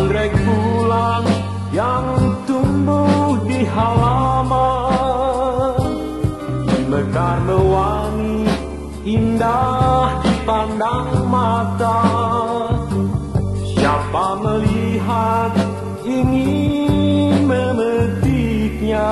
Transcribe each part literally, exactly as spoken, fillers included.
anggrek bulan yang tumbuh di halaman, mekar mewangi, indah dipandang mata. Siapa melihat ingin memetiknya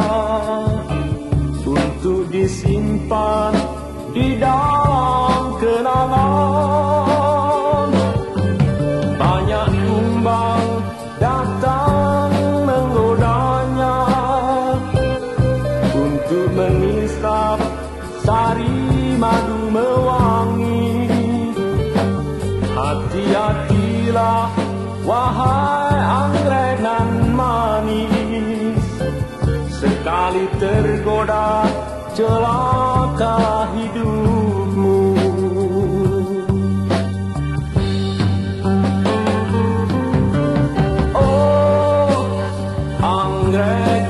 untuk disimpan di dalam kenangan. Banyak kumbang datang menggodanya untuk mengisap sari madu mewangi. Hati-hatilah wahai anggrek nan manis, sekali tergoda celakalah hidupmu. Oh, anggrek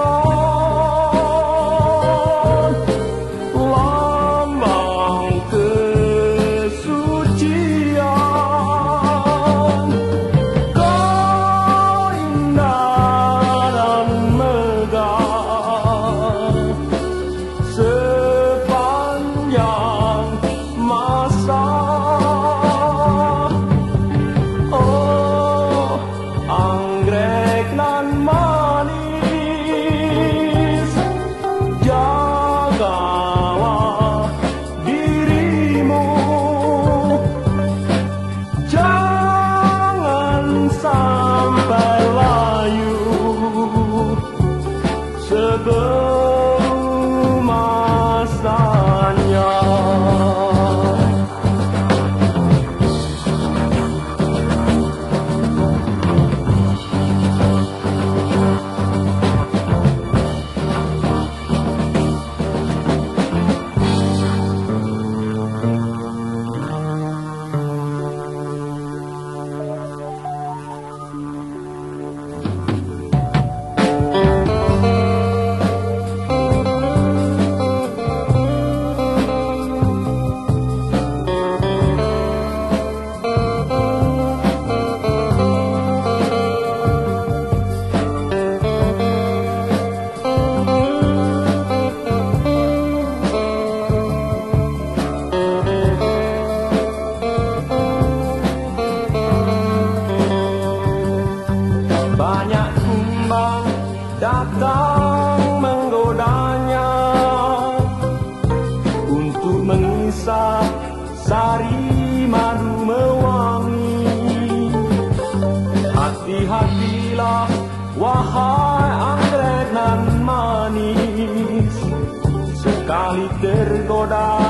bulan, lambang kesucian, kau indah dan megah sepanjang masa. Oh, anggrek nan manis, jagalah dirimu, jangan sampai layu sebelum masanya. Banyak kumbang datang menggodanya untuk mengisap sari madu mewangi. Hati-hatilah wahai anggrek nan manis, sekali tergoda